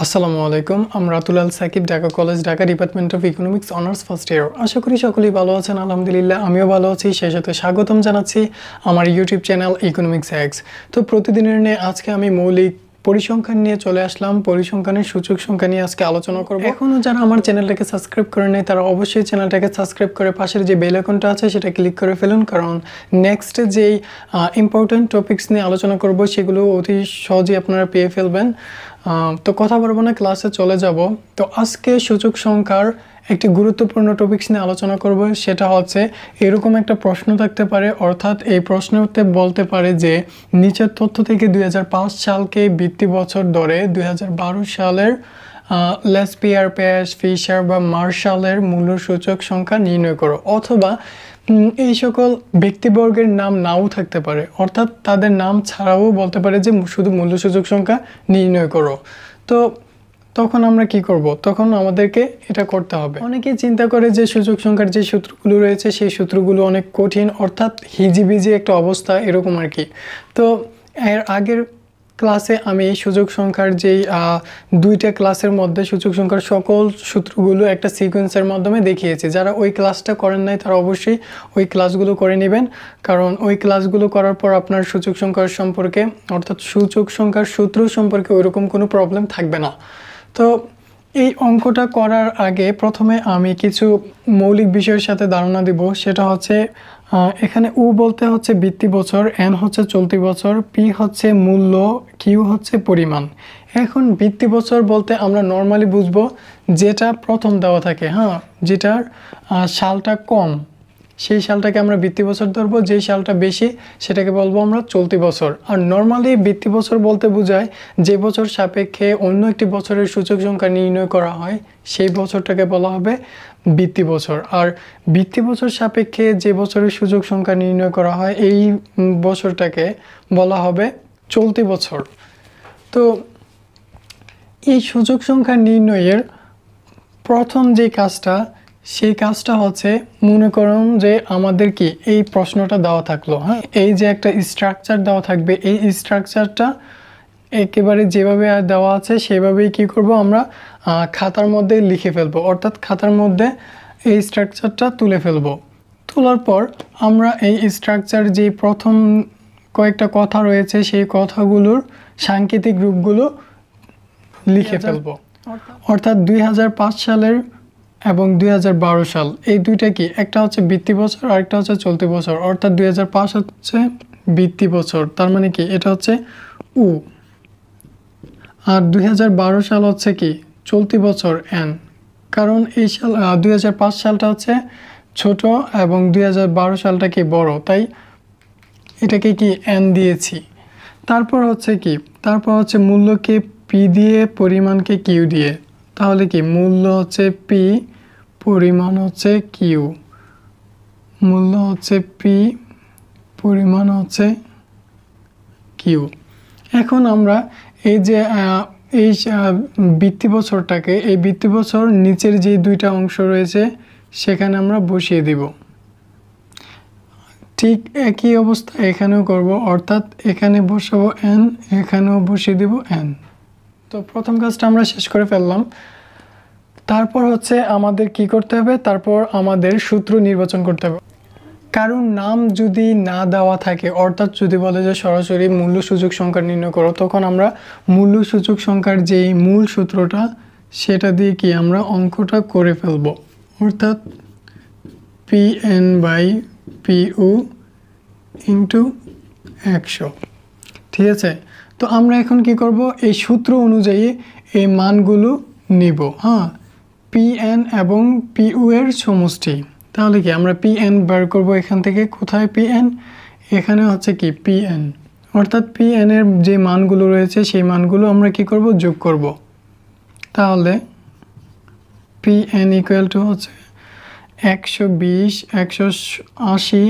আসসালামু আলাইকুম। আমি Ratul Al Sakib, Dhaka college, Dhaka department of economics, honours first year. আশা করি সকলেই ভালো আছেন। আলহামদুলিল্লাহ আমিও ভালো আছি। সেই সাথে স্বাগতম জানাচ্ছি আমার ইউটিউব চ্যানেল ইকোনমিক্স হ্যাক্স। তো প্রতিদিনের নিয়ে আজকে আমি মৌলিক পরিসংখ্যান নিয়ে চলে আসলাম। পরিসংখ্যানের সূচক সংখ্যা নিয়ে আজকে আলোচনা করব। এখনও যারা আমার চ্যানেলটাকে সাবস্ক্রাইব করে নেয় তারা অবশ্যই চ্যানেলটাকে সাবস্ক্রাইব করে পাশের যে বেল আইকনটা আছে সেটা ক্লিক করে ফেলুন, কারণ নেক্সট যেই ইম্পর্টেন্ট টপিকস নিয়ে আলোচনা করব সেগুলো অতি সহজেই আপনারা পেয়ে ফেলবেন। তো কথা বলবো না, ক্লাসে চলে যাব। তো আজকে সূচক সংখ্যার একটি গুরুত্বপূর্ণ টপিকস নিয়ে আলোচনা করব। সেটা হচ্ছে এরকম একটা প্রশ্ন থাকতে পারে, অর্থাৎ এই প্রশ্নতে বলতে পারে যে নিচের তথ্য থেকে 2005 সালকে ভিত্তি বছর ধরে 2012 সালের লেসপিয়ার, পেয়াস, ফিশার বা মার্শালের মূল্য সূচক সংখ্যা নির্ণয় করো। অথবা এই সকল ব্যক্তিবর্গের নাম নাও থাকতে পারে, অর্থাৎ তাদের নাম ছাড়াও বলতে পারে যে শুধু মূল্য সূচক সংখ্যা নির্ণয় করো। তো তখন আমরা কি করব? তখন আমাদেরকে এটা করতে হবে। অনেকেই চিন্তা করে যে সূচক সংখ্যার যে সূত্রগুলো রয়েছে সেই সূত্রগুলো অনেক কঠিন, অর্থাৎ হিজিবিজি একটা অবস্থা এরকম আর কি। তো এর আগের ক্লাসে আমি সূচক সংখ্যার যেই দুইটা ক্লাসের মধ্যে সূচক সংখ্যার সকল সূত্রগুলো একটা সিকোয়েন্সের মাধ্যমে দেখিয়েছি। যারা ওই ক্লাসটা করেন নাই তারা অবশ্যই ওই ক্লাসগুলো করে নেবেন, কারণ ওই ক্লাসগুলো করার পর আপনার সূচক সংখ্যার সম্পর্কে, অর্থাৎ সূচক সংখ্যার সূত্র সম্পর্কে ওইরকম কোনো প্রবলেম থাকবে না। তো এই অঙ্কটা করার আগে প্রথমে আমি কিছু মৌলিক বিষয়ের সাথে ধারণা দিব। সেটা হচ্ছে এখানে উ বলতে হচ্ছে ভিত্তি বছর, এন হচ্ছে চলতি বছর, পি হচ্ছে মূল্য, কিউ হচ্ছে পরিমাণ। এখন ভিত্তি বছর বলতে আমরা নর্মালি বুঝবো যেটা প্রথম দেওয়া থাকে, যেটার সালটা কম সেই সালটাকে আমরা ভিত্তি বছর ধরবো, যেই সালটা বেশি সেটাকে বলবো আমরা চলতি বছর। আর নর্মালি ভিত্তি বছর বলতে বোঝায় যে বছর সাপেক্ষে অন্য একটি বছরের সূচক সংখ্যা নির্ণয় করা হয় সেই বছরটাকে বলা হবে ভিত্তি বছর। আর ভিত্তি বছর সাপেক্ষে যে বছরের সূচক সংখ্যা নির্ণয় করা হয় এই বছরটাকে বলা হবে চলতি বছর। তো এই সূচক সংখ্যা নির্ণয়ের প্রথম যে কাজটা, সেই কাজটা হচ্ছে, মনে করুন যে আমাদের কি এই প্রশ্নটা দেওয়া থাকলো, এই যে একটা স্ট্রাকচার দেওয়া থাকবে, এই স্ট্রাকচারটা একেবারে যেভাবে দেওয়া আছে সেভাবেই কি করব আমরা খাতার মধ্যে লিখে ফেলবো, অর্থাৎ খাতার মধ্যে এই স্ট্রাকচারটা তুলে ফেলবো। তোলার পর আমরা এই স্ট্রাকচার যে প্রথম কয়েকটা কথা রয়েছে সেই কথাগুলোর সাংকেতিক রূপগুলো লিখে ফেলবো। অর্থাৎ 2005 সালের এবং 2012 সাল এই দুইটা কি, একটা হচ্ছে ভিত্তি বছর আর একটা হচ্ছে চলতি বছর। অর্থাৎ 2005 হচ্ছে ভিত্তি বছর, তার মানে কি এটা হচ্ছে উ, আর 2012 সাল হচ্ছে কি চলতি বছর এন, কারণ এই সাল 2005 সালটা হচ্ছে ছোট এবং 2012 সালটা কি বড়, তাই এটাকে কি এন দিয়েছি। তারপর হচ্ছে কি, তারপর হচ্ছে মূল্যকে পি দিয়ে, পরিমাণকে কিউ দিয়ে। তাহলে কি মূল্য হচ্ছে পি, পরিমাণ হচ্ছে কিউ, মূল্য হচ্ছে পি, পরিমাণ হচ্ছে কিউ। এখন আমরা এই যে এই ভিত্তি বছরটাকে, এই ভিত্তি বছর নিচের যে দুইটা অংশ রয়েছে সেখানে আমরা বসিয়ে দিব। ঠিক একই অবস্থা এখানেও করব, অর্থাৎ এখানে বসাবো এন, এখানেও বসিয়ে দিব এন। তো প্রথম কাজটা আমরা শেষ করে ফেললাম। তারপর হচ্ছে আমাদের কি করতে হবে, তারপর আমাদের সূত্র নির্বাচন করতে হবে। কারণ নাম যদি না দেওয়া থাকে, অর্থাৎ যদি বলে যে সরাসরি মূল্য সূচক সংখ্যা নির্ণয় করো, তখন আমরা মূল্য সূচক সংখ্যার যেই মূল সূত্রটা সেটা দিয়ে কি আমরা অঙ্কটা করে ফেলব, অর্থাৎ P N by P U into 100। ঠিক আছে, তো আমরা এখন কি করব, এই সূত্র অনুযায়ী এই মানগুলো নিব। পি এন এবং পি ইউ এর সমষ্টি। তাহলে কি আমরা পি এন বের করব এখান থেকে। কোথায় পি এন? এখানে হচ্ছে কি পি এন, অর্থাৎ পি এন এর যে মানগুলো রয়েছে সেই মানগুলো আমরা কি করব, যোগ করব। তাহলে পি এন ইকুয়াল টু হচ্ছে 120, 180,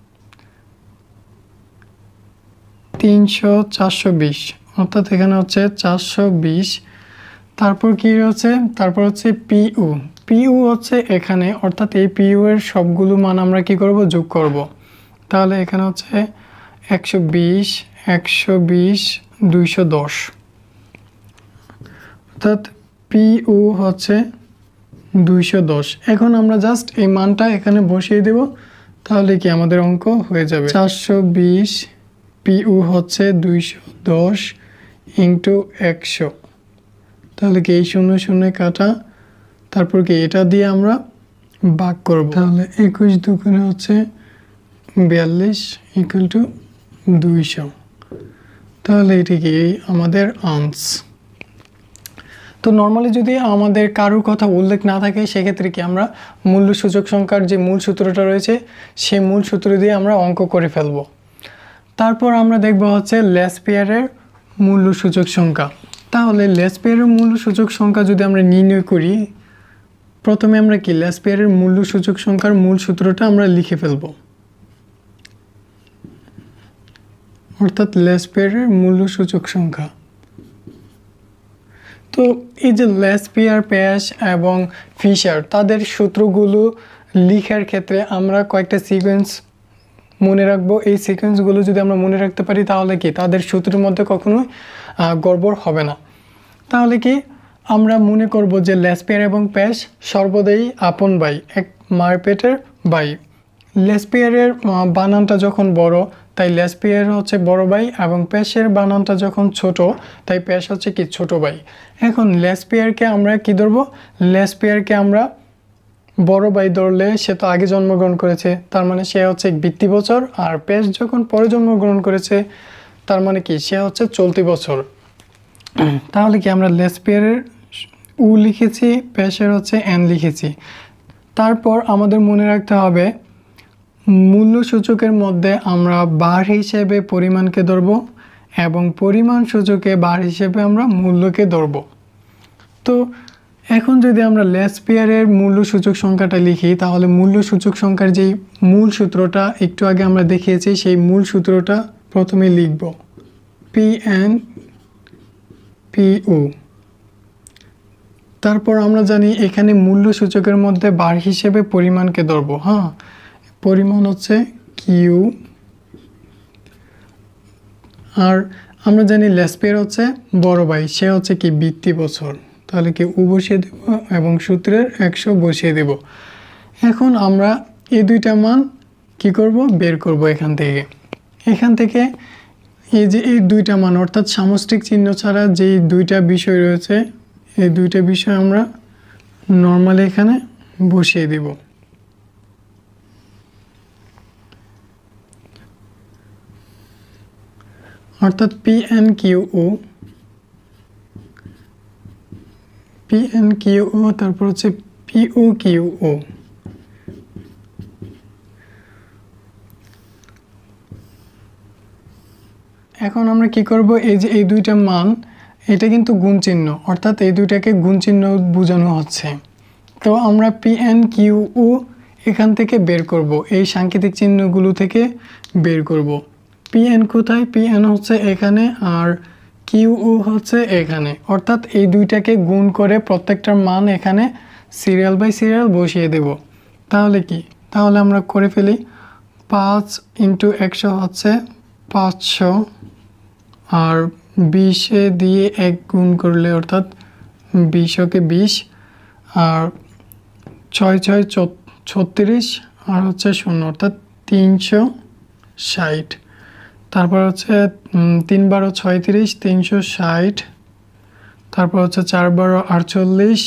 300, 420, অর্থাৎ এখানে হচ্ছে 420। তারপর কি হচ্ছে, তারপর হচ্ছে পিইউ, পিইউ হচ্ছে এখানে, অর্থাৎ এই পিইউ এর সবগুলো মান আমরা কি করব, যোগ করব। তাহলে এখানে হচ্ছে 120, 120, 210। অর্থাৎ PU হচ্ছে 210। এখন আমরা জাস্ট এই মানটা এখানে বসিয়ে দেব, তাহলে কি আমাদের অঙ্ক হয়ে যাবে। 420 PU হচ্ছে 210 ইন্টু 100, তাহলে কি এই 0 0 কাটা, তারপর কি এটা দিয়ে আমরা ভাগ করব, তাহলে 21 দুগুণে হচ্ছে 42 ইকুয়াল টু 200। তাহলে এটি কি আমাদের আনসার। তো নর্মালি যদি আমাদের কারোর কথা উল্লেখ না থাকে সেক্ষেত্রে কি আমরা মূল্য সূচক সংখ্যার যে মূল সূত্রটা রয়েছে সেই মূল সূত্র দিয়ে আমরা অঙ্ক করে ফেলব। তারপর আমরা দেখব হচ্ছে লেসপিয়ারের মূল্য সূচক সংখ্যা। তাহলে লেসপিয়ারের মূল্য সূচক সংখ্যা যদি আমরা নির্ণয় করি, প্রথমে আমরা কি লেসপিয়ারের মূল্য সূচক সংখ্যার মূল সূত্রটা আমরা লিখে ফেলব, অর্থাৎ লেসপিয়ারের মূল্য সূচক সংখ্যা। তো এই যে লেসপিয়ার, প্যাশ এবং ফিশার তাদের সূত্রগুলো লিখার ক্ষেত্রে আমরা কয়েকটা সিকোয়েন্স মনে রাখবো। এই সিকোয়েন্সগুলো যদি আমরা মনে রাখতে পারি তাহলে কি তাদের সূত্রের মধ্যে কখনোই গড়বড় হবে না। তাহলে কি আমরা মনে করব যে লেসপিয়ার এবং প্যাশ সর্বদাই আপন ভাই, এক মার পেটের ভাই। লেসপিয়ারের বানানটা যখন বড় তাই লেসপিয়ার হচ্ছে বড় ভাই, এবং প্যাশের বানানটা যখন ছোট তাই প্যাশ হচ্ছে কি ছোট ভাই। এখন লেসপিয়ারকে আমরা কি ধরবো, লেসপিয়ারকে আমরা বড় ভাই ধরলে সে তো আগে জন্মগ্রহণ করেছে, তার মানে সে হচ্ছে বৃত্তি বছর, আর প্যাশ যখন পরে জন্মগ্রহণ করেছে তার মানে কি সে হচ্ছে চলতি বছর। তাহলে কি আমরা লেসপিয়ারের উ লিখেছি, প্যাশের হচ্ছে এন লিখেছি। তারপর আমাদের মনে রাখতে হবে মূল্য সূচকের মধ্যে আমরা বার হিসেবে পরিমাণকে ধরব এবং পরিমাণ সূচকে বার হিসেবে আমরা মূল্যকে ধরব। তো এখন যদি আমরা লেসপিয়ারের মূল্য সূচক সংখ্যাটা লিখি, তাহলে মূল্য সূচক সংখ্যার যেই মূল সূত্রটা একটু আগে আমরা দেখিয়েছি সেই মূল সূত্রটা প্রথমে লিখব, PNPU। তারপর আমরা জানি এখানে মূল্য সূচকের মধ্যে বার হিসেবে পরিমাণকে ধরব। হ্যাঁ, পরিমাণ হচ্ছে কিউ, আর আমরা জানি লেসপিয়ার হচ্ছে বড় ভাই, সে হচ্ছে কি বৃত্তি বছর, তাহলে কি উ বসিয়ে দেব এবং সূত্রের 100 বসিয়ে দেব। এখন আমরা এই দুইটা মান কি করব, বের করব এখান থেকে এই যে এই দুইটা মান অর্থাৎ সামষ্টিক চিহ্ন ছাড়া যেই দুইটা বিষয় রয়েছে এই দুইটা বিষয় আমরা নর্মালি এখানে বসিয়ে দেব। অর্থাৎ PNQO, তারপর হচ্ছে POQO। এখন আমরা কি করব, এই যে এই দুইটা মান এটা কিন্তু গুণ চিহ্ন, অর্থাৎ এই দুইটাকে গুণ চিহ্ন বোঝানো হচ্ছে। তো আমরা PNQO এখান থেকে বের করব, এই সাংকেতিক চিহ্নগুলো থেকে বের করব। PN কোথায়, PN হচ্ছে এখানে আর QO হচ্ছে এখানে, অর্থাৎ এই দুইটাকে গুণ করে প্রত্যেকটার মান এখানে সিরিয়াল বাই সিরিয়াল বসিয়ে দেব। তাহলে কি, তাহলে আমরা করে ফেলি। 5 × 100 হচ্ছে 500, আর 20 দিয়ে 1 গুণ করলে অর্থাৎ 20 × 20, আর 6 × 6 = 36, আর হচ্ছে 0 অর্থাৎ 360। তারপর হচ্ছে 3 × 12 = 36, 360। তারপর হচ্ছে 4 × 12 = 48,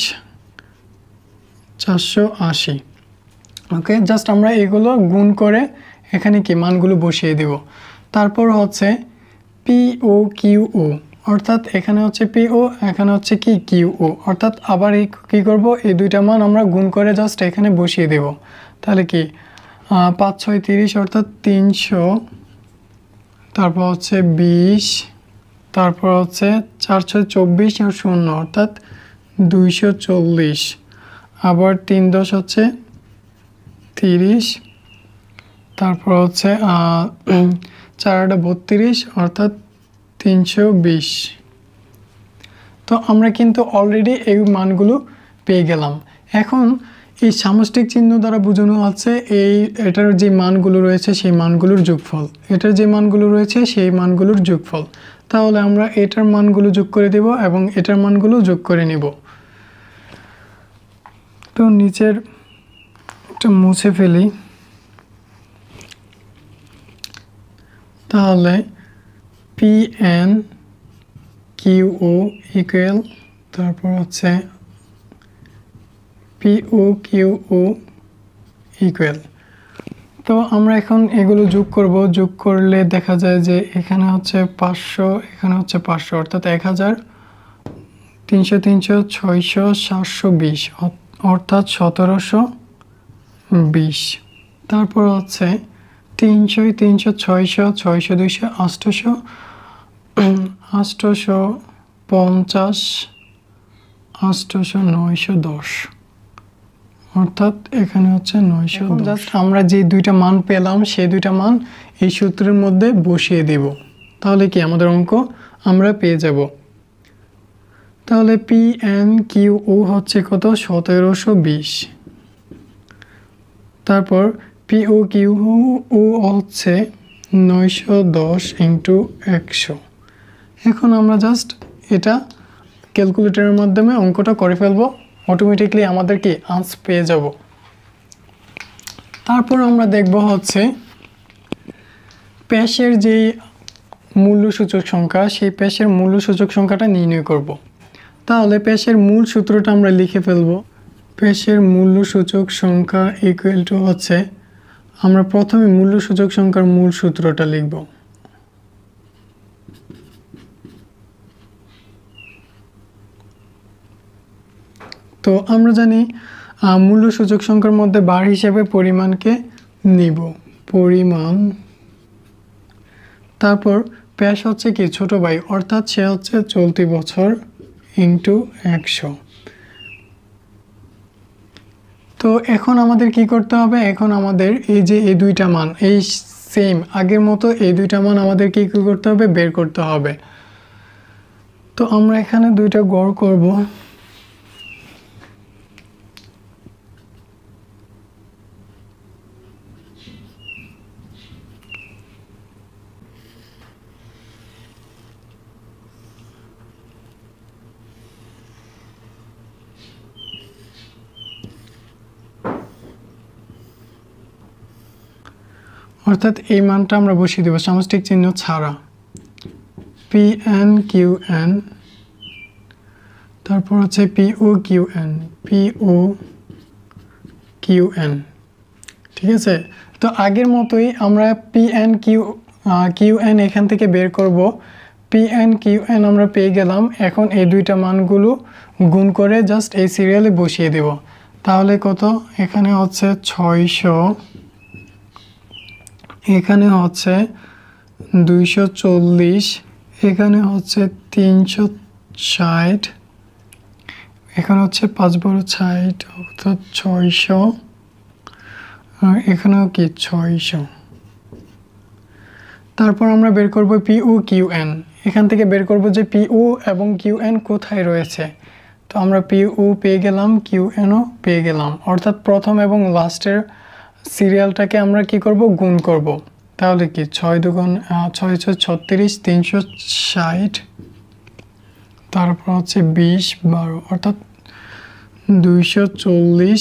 480। ওকে, জাস্ট আমরা এগুলো গুণ করে এখানে কি মানগুলো বসিয়ে দেব। তারপর হচ্ছে POQO, অর্থাৎ এখানে হচ্ছে PO, এখানে হচ্ছে কি QO, অর্থাৎ আবার কি করব, এই দুইটা মান আমরা গুণ করে জাস্ট এখানে বসিয়ে দেব। তাহলে কি 5 × 6 = 30, অর্থাৎ 300। তারপর হচ্ছে 20, তারপর হচ্ছে 4 × 6 = 24, আর 0 অর্থাৎ 240। আবার 3 × 10 হচ্ছে 30, তারপর হচ্ছে 4 × 8 = 32, অর্থাৎ 320। তো আমরা কিন্তু অলরেডি এই মানগুলো পেয়ে গেলাম। এখন এই সামষ্টিক চিহ্ন দ্বারা বোঝানো হচ্ছে এটার যে মানগুলো রয়েছে সেই মানগুলোর যোগফল, এটার যে মানগুলো রয়েছে সেই মানগুলোর যোগফল। তাহলে আমরা এটার মানগুলো যোগ করে দেব এবং এটার মানগুলো যোগ করে নিব। তো নিচের এটা মুছে ফেলি, তাহলে PN QO ইকুয়াল, তারপর হচ্ছে PO QO ইকুয়াল। তো আমরা এখন এগুলো যোগ করব, যোগ করলে দেখা যায় যে এখানে হচ্ছে 500, এখানে হচ্ছে 500, অর্থাৎ 1000, 300 300 600 720, অর্থাৎ 1720। তারপর হচ্ছে 300 300 600 600 200 800 850 800 910, অর্থাৎ এখানে হচ্ছে 910। জাস্ট আমরা যে দুইটা মান পেলাম সেই দুইটা মান এই সূত্রের মধ্যে বসিয়ে দেব, তাহলে কি আমাদের অঙ্ক আমরা পেয়ে যাব। তাহলে PNQO হচ্ছে কত, 1720। তারপর POQO হচ্ছে 910 × 100। এখন আমরা জাস্ট এটা ক্যালকুলেটরের মাধ্যমে অঙ্কটা করে ফেলবো, অটোমেটিকলি আমাদের কি আনসার পেয়ে যাব। তারপর আমরা দেখব হচ্ছে পেশের যে মূল্যসূচক সংখ্যা, সেই পেশের মূল্যসূচক সংখ্যাটা নির্ণয় করব। তাহলে পেশের মূল সূত্রটা আমরা লিখে ফেলব। পেশের মূল্যসূচক সংখ্যা ইকুয়াল টু হচ্ছে, আমরা প্রথমে মূল্যসূচক সংখ্যার মূল সূত্রটা লিখব। তো আমরা জানি মূল্যসূচক সংখ্যার মধ্যে বার হিসেবে পরিমাণকে নিব, পরিমাণ। তারপর পেশ হচ্ছে কি ছোট ভাই, অর্থাৎ সে হচ্ছে চলতি বছর × 100। তো এখন আমাদের কি করতে হবে, এখন আমাদের এই যে এই দুইটা মান, এই সেম আগের মতো এই দুইটা মান আমাদের কি করতে হবে, বের করতে হবে। তো আমরা এখানে দুইটা গড় করব। অর্থাৎ এই মানটা আমরা বসিয়ে দেব সামষ্টিক চিহ্ন ছাড়া, PNQN, তারপর হচ্ছে POQN, POQN। ঠিক আছে, তো আগের মতোই আমরা QN এখান থেকে বের করব। PNQN আমরা পেয়ে গেলাম, এখন এই দুইটা মানগুলো গুণ করে জাস্ট এই সিরিয়ালে বসিয়ে দেব। তাহলে কত, এখানে হচ্ছে 600, এখানে হচ্ছে 240, এখানে হচ্ছে 360, এখানে হচ্ছে 5 বড় 60, অর্থাৎ 600, আর এখানেও কি 600। তারপর আমরা বের করব POQN, এখান থেকে বের করব যে PO এবং QN কোথায় রয়েছে। তো আমরা PO পেয়ে গেলাম, QNও পেয়ে গেলাম, অর্থাৎ প্রথম এবং লাস্টের সিরিয়ালটাকে আমরা কি করব, গুণ করব। তাহলে কি 6 দুগুণ 6 36, 360, তারপর হচ্ছে 20 12, অর্থাৎ 240,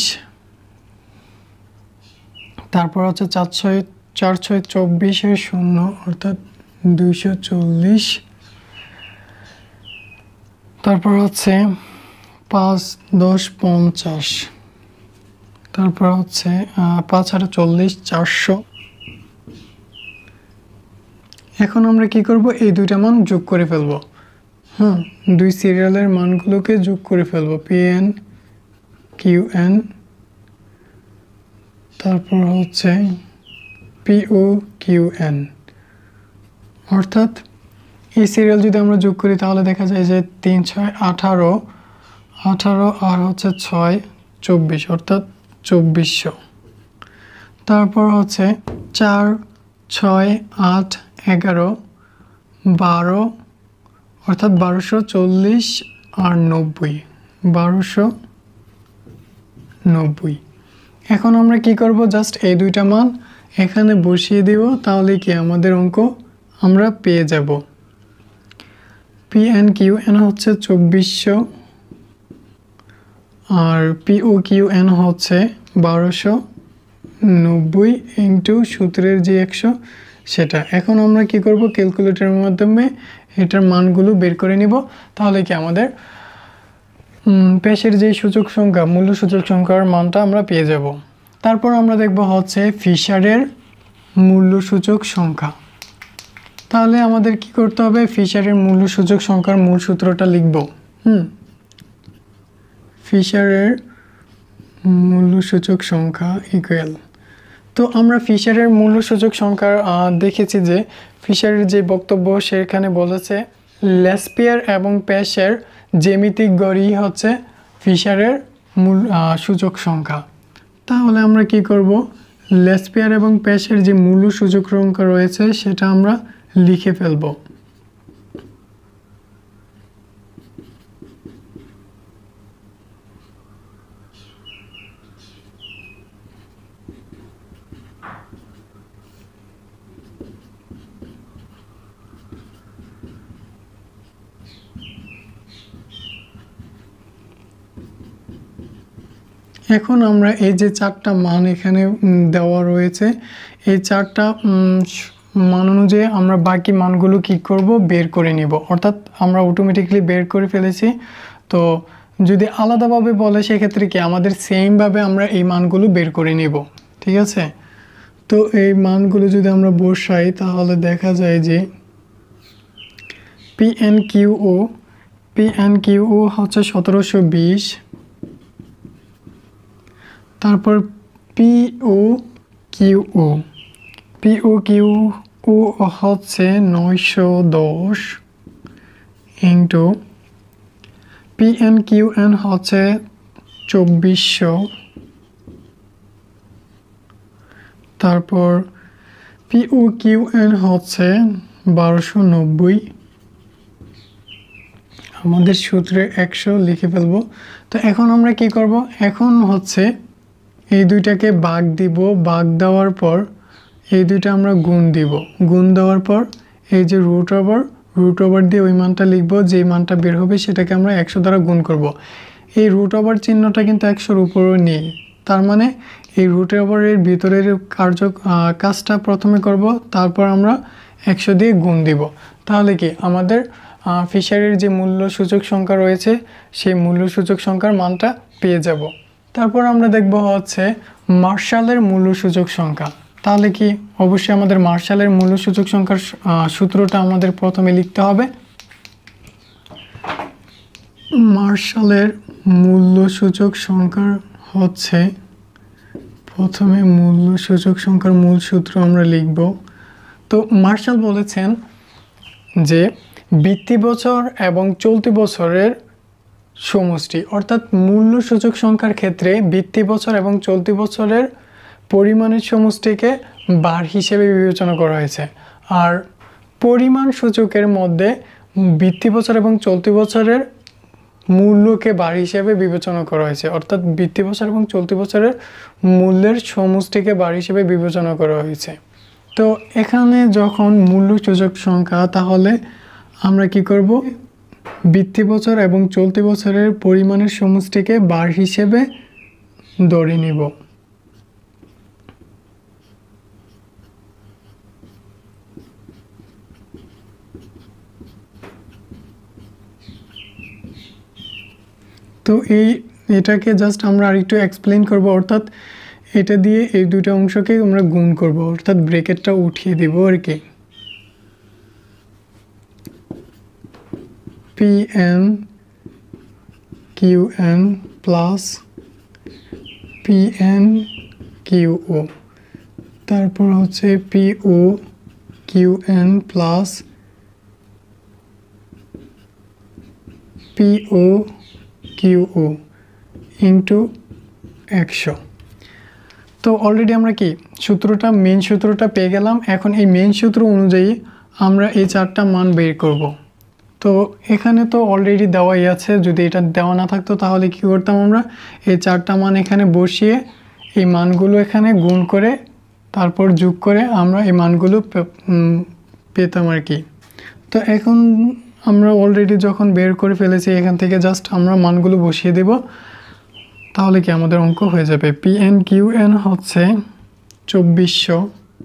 তারপর হচ্ছে 4 6 24 শূন্য, অর্থাৎ 240, তারপর হচ্ছে 5 10 50, তারপর হচ্ছে 5 আর 40 400। এখন আমরা কি করব, এই দুইটা মান যোগ করে ফেলব। দুই সিরিয়ালের মানগুলোকে যোগ করে ফেলব, PNQN, তারপর হচ্ছে POQN। অর্থাৎ এই সিরিয়াল যদি আমরা যোগ করি তাহলে দেখা যায় যে 3 6 18, 18 আর হচ্ছে 6 24, অর্থাৎ 2400। তারপর হচ্ছে 4 6 8 11 12, অর্থাৎ 1240 আর 90, 1290। এখন আমরা কি করব, জাস্ট এই দুইটা মান এখানে বসিয়ে দেব, তাহলে কি আমাদের অঙ্ক আমরা পেয়ে যাব। PNQN হচ্ছে 2400 আর POQN হচ্ছে 1290 ইন্টু সূত্রের যে 100 সেটা। এখন আমরা কি করব, ক্যালকুলেটরের মাধ্যমে এটার মানগুলো বের করে নিব। তাহলে কি আমাদের পেশের যে সূচক সংখ্যা, মূল্য সূচক সংখ্যার মানটা আমরা পেয়ে যাব। তারপর আমরা দেখব হচ্ছে ফিশারের মূল্য সূচক সংখ্যা। তাহলে আমাদের কি করতে হবে, ফিশারের মূল্য সূচক সংখ্যার মূল সূত্রটা লিখব। ফিশারের মূল্য সূচক সংখ্যা ইকুয়াল, তো আমরা ফিশারের মূল্য সূচক সংখ্যা দেখেছি যে ফিশারের যে বক্তব্য সেখানে বলেছে লেসপিয়ার এবং পেশের জ্যামিতিক গড়ই হচ্ছে ফিশারের মূল সূচক সংখ্যা। তাহলে আমরা কি করব, লেসপিয়ার এবং পেশের যে মূল্য সূচক সংখ্যা রয়েছে সেটা আমরা লিখে ফেলব। এখন আমরা এই যে চারটা মান এখানে দেওয়া রয়েছে, এই চারটা মান অনুযায়ী আমরা বাকি মানগুলো কি করব, বের করে নিব। অর্থাৎ আমরা অটোমেটিকলি বের করে ফেলেছি। তো যদি আলাদাভাবে বলে সেক্ষেত্রে কি আমাদের সেমভাবে আমরা এই মানগুলো বের করে নিব, ঠিক আছে। তো এই মানগুলো যদি আমরা বসাই তাহলে দেখা যায় যে PNQO হচ্ছে 1720, তারপর POQO হচ্ছে 910 ইন্টু PNQN হচ্ছে 2400, তারপর POQN হচ্ছে 1290। আমাদের সূত্রে 100 লিখে ফেলবো। তো এখন আমরা কি করব, এখন হচ্ছে এই দুইটাকে ভাগ দিব, ভাগ দেওয়ার পর এই দুইটা আমরা গুণ দিব, গুণ দেওয়ার পর এই যে রুট ওভার দিয়ে ওই মানটা লিখব, যে মানটা বের হবে সেটাকে আমরা 100 দ্বারা গুণ করব। এই রুট ওভার চিহ্নটা কিন্তু 100-র উপরও নেই, তার মানে এই রুট ওভারের ভিতরের কাজটা প্রথমে করব, তারপর আমরা 100 দিয়ে গুণ দিব। তাহলে কি আমাদের ফিশারের যে মূল্য সূচক সংখ্যা রয়েছে সেই মূল্য সূচক সংখ্যার মানটা পেয়ে যাব। তারপর আমরা দেখব হচ্ছে মার্শালের মূল্য সূচক সংখ্যা। তাহলে কি অবশ্যই আমাদের মার্শালের মূল্য সূচক সংখ্যার সূত্রটা আমাদের প্রথমে লিখতে হবে। মার্শালের মূল্য সূচক সংখ্যা হচ্ছে, প্রথমে মূল্য সূচক সংখ্যার মূল সূত্র আমরা লিখব। তো মার্শাল বলেছেন যে বৃত্তি বছর এবং চলতি বছরের সমষ্টি, অর্থাৎ মূল্য সূচক সংখ্যার ক্ষেত্রে বৃত্তি বছর এবং চলতি বছরের পরিমাণের সমষ্টিকে বার হিসেবে বিবেচনা করা হয়েছে। আর পরিমাণ সূচকের মধ্যে বৃত্তি বছর এবং চলতি বছরের মূল্যকে বার হিসেবে বিবেচনা করা হয়েছে, অর্থাৎ বৃত্তি বছর এবং চলতি বছরের মূল্যের সমষ্টিকে বার হিসেবে বিবেচনা করা হয়েছে। তো এখানে যখন মূল্য সূচক সংখ্যা, তাহলে আমরা কি করব, বৃত্তি বছর এবং চলতি বছরের পরিমাণের সমষ্টিকে বার হিসেবে ধরে নিব। তো এটাকে জাস্ট আমরা আরেকটু এক্সপ্লেন করব, অর্থাৎ এটা দিয়ে এই দুটো অংশকে আমরা গুণ করব, অর্থাৎ ব্র্যাকেটটা উঠিয়ে দেব আর কি। PNQN প্লাস PNQO, তারপর হচ্ছে POQN প্লাস POQO ইন্টু 100। তো অলরেডি আমরা কি মেন সূত্রটা পেয়ে গেলাম। এখন এই মেন সূত্র অনুযায়ী আমরা এই চারটা মান বের করব। তো এখানে তো অলরেডি দেওয়াই আছে, যদি এটা দেওয়া না থাকতো তাহলে কি করতাম, আমরা এই চারটা মান এখানে বসিয়ে এই মানগুলো এখানে গুণ করে তারপর যোগ করে আমরা এই মানগুলো পেতাম আর কি। তো এখন আমরা অলরেডি যখন বের করে ফেলেছি এখান থেকে জাস্ট আমরা মানগুলো বসিয়ে দেব, তাহলে কি আমাদের অঙ্ক হয়ে যাবে। PNQN হচ্ছে 2400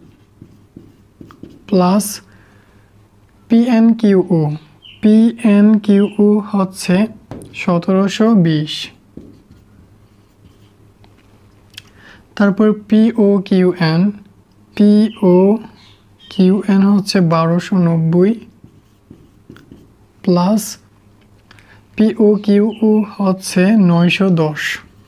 প্লাস PNQU হচ্ছে 1720, তারপর POQN হচ্ছে 1290 প্লাস POQU হচ্ছে 910।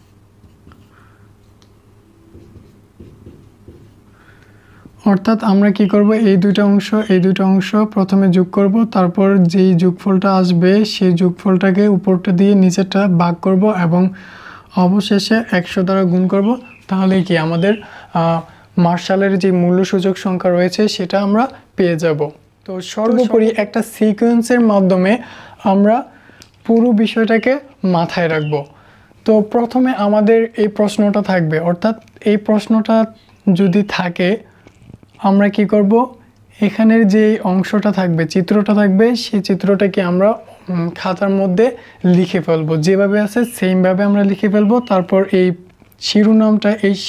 অর্থাৎ আমরা কি করব, এই দুটো অংশ প্রথমে যোগ করব, তারপর যেই যোগফলটা আসবে সেই যোগফলটাকে উপরটা দিয়ে নিচেরটা ভাগ করব এবং অবশেষে 100 দ্বারা গুণ করব। তাহলে কি আমাদের মার্শালের যে মূল্যসূচক সংখ্যা রয়েছে সেটা আমরা পেয়ে যাব। তো সর্বোপরি একটা সিকোয়েন্সের মাধ্যমে আমরা পুরো বিষয়টাকে মাথায় রাখব। তো প্রথমে আমাদের এই প্রশ্নটা থাকবে, অর্থাৎ এই প্রশ্নটা যদি থাকে আমরা কি করব, এখানের যে অংশটা থাকবে, চিত্রটা থাকবে, সেই চিত্রটাকে আমরা খাতার মধ্যে লিখে ফেলবো, যেভাবে আছে সেমভাবে আমরা লিখে ফেলবো। তারপর এই শিরোনামটা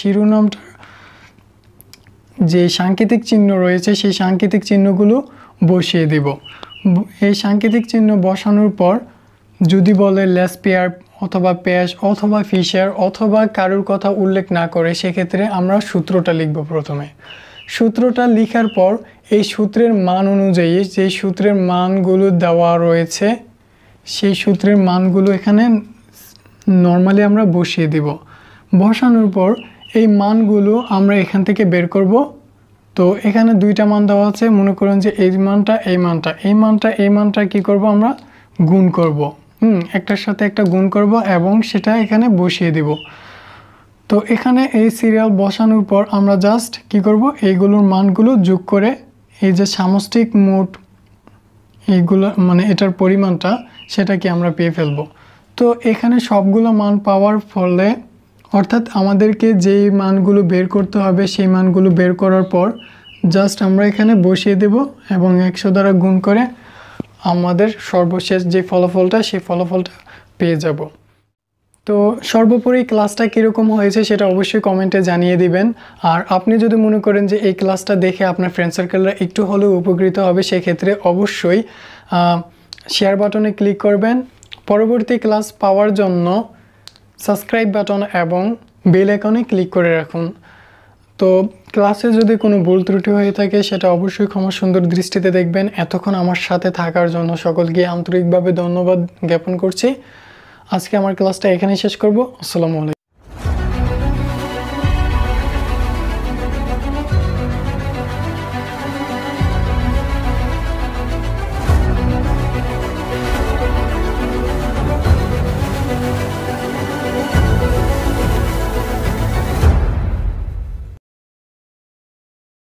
যে সাংকেতিক চিহ্ন রয়েছে সেই সাংকেতিক চিহ্নগুলো বসিয়ে দেব। এই সাংকেতিক চিহ্ন বসানোর পর যদি বলে লেসপিয়ার অথবা পেশ অথবা ফিশার অথবা কারোর কথা উল্লেখ না করে, সেক্ষেত্রে আমরা সূত্রটা লিখব। প্রথমে সূত্রটা লেখার পর এই সূত্রের মান অনুযায়ী যে সূত্রের মানগুলো দেওয়া রয়েছে সেই সূত্রের মানগুলো এখানে নর্মালি আমরা বসিয়ে দিব। বসানোর পর এই মানগুলো আমরা এখান থেকে বের করব। তো এখানে দুইটা মান দেওয়া আছে, মনে করেন যে এই মানটা কি করব, আমরা গুণ করব। একটার সাথে একটা গুণ করব এবং সেটা এখানে বসিয়ে দিব। তো এখানে এই সিরিয়াল বসানোর পর আমরা জাস্ট কি করব, এইগুলোর মানগুলো যোগ করে এই যে সামষ্টিক মোট এইগুলো মানে এটার পরিমাণটা সেটা কি আমরা পেয়ে ফেলব। তো এখানে সবগুলো মান পাওয়ার ফলে অর্থাৎ আমাদেরকে যেই মানগুলো বের করতে হবে সেই মানগুলো বের করার পর জাস্ট আমরা এখানে বসিয়ে দেব এবং 100 দ্বারা গুণ করে আমাদের সর্বশেষ যে ফলাফলটা সেই ফলাফলটা পেয়ে যাব। তো সর্বোপরি ক্লাসটা কীরকম হয়েছে সেটা অবশ্যই কমেন্টে জানিয়ে দিবেন। আর আপনি যদি মনে করেন যে এই ক্লাসটা দেখে আপনার ফ্রেন্ড সার্কেলরা একটু হলেও উপকৃত হবে, সেক্ষেত্রে অবশ্যই শেয়ার বাটনে ক্লিক করবেন। পরবর্তী ক্লাস পাওয়ার জন্য সাবস্ক্রাইব বাটন এবং বেল আইকনে ক্লিক করে রাখুন। তো ক্লাসে যদি কোনো ভুল ত্রুটি হয়ে থাকে সেটা অবশ্যই ক্ষমা সুন্দর দৃষ্টিতে দেখবেন। এতক্ষণ আমার সাথে থাকার জন্য সকলকে আন্তরিকভাবে ধন্যবাদ জ্ঞাপন করছি। আজকে আমার ক্লাসটা এখানেই শেষ করব। আসসালামু আলাইকুম।